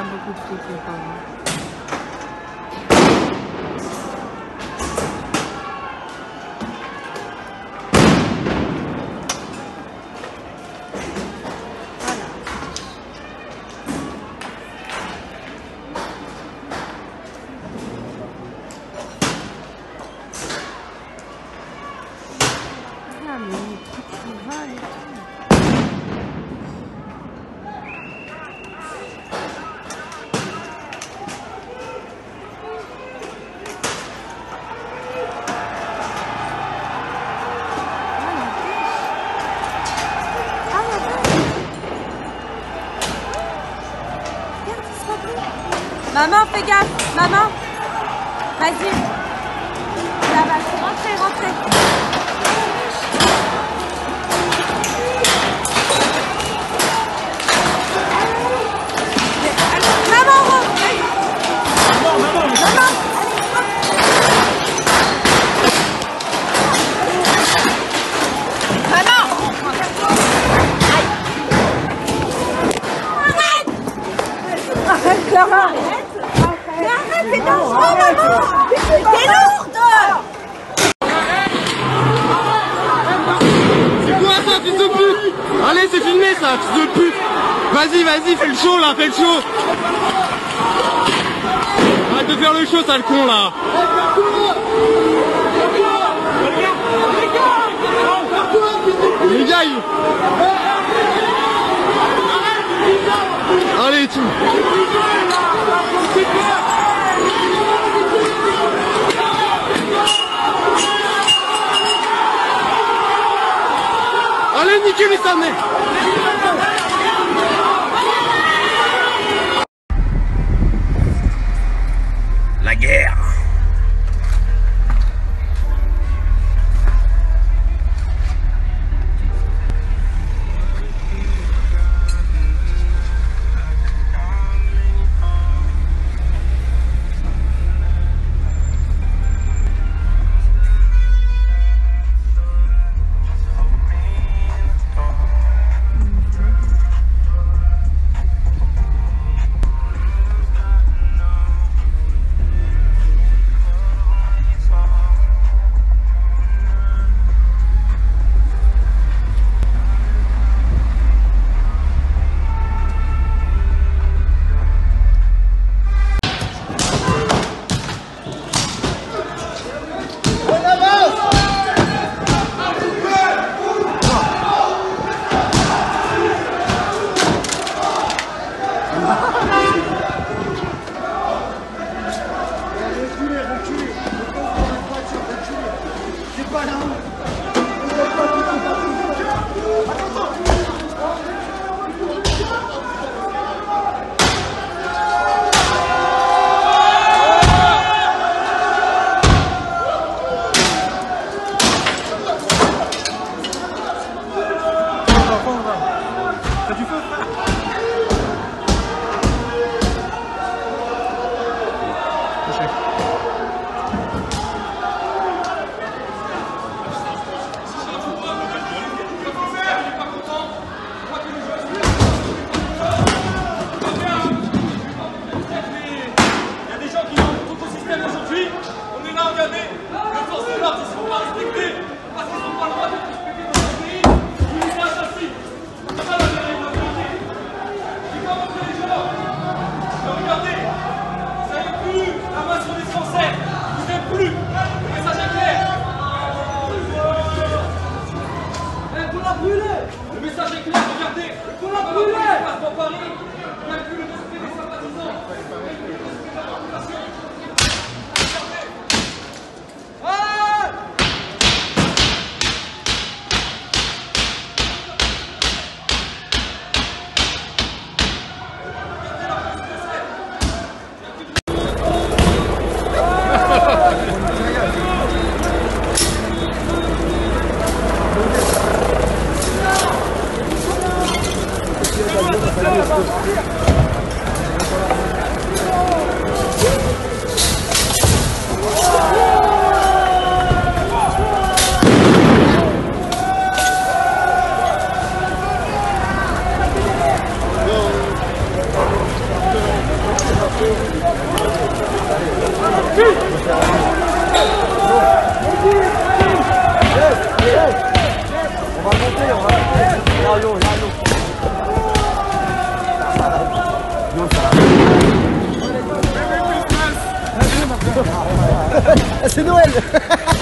beaucoup de trucs, les parents. Maman, fais gaffe. Maman. Vas-y. Là, vas-y. Rentrez, rentrez. Maman, rentre. Maman. Arrête, Clara. Mais arrête, c'est dangereux, maman. T'es lourde. C'est quoi ça, fils de pute? Allez, c'est filmé ça, fils de pute. Vas-y, vas-y, fais le show là, fais le show. Arrête de faire le show, sale con là. Les gars, allez, tu... Allez, niquez-lui sa mère. La guerre. C'est Noël.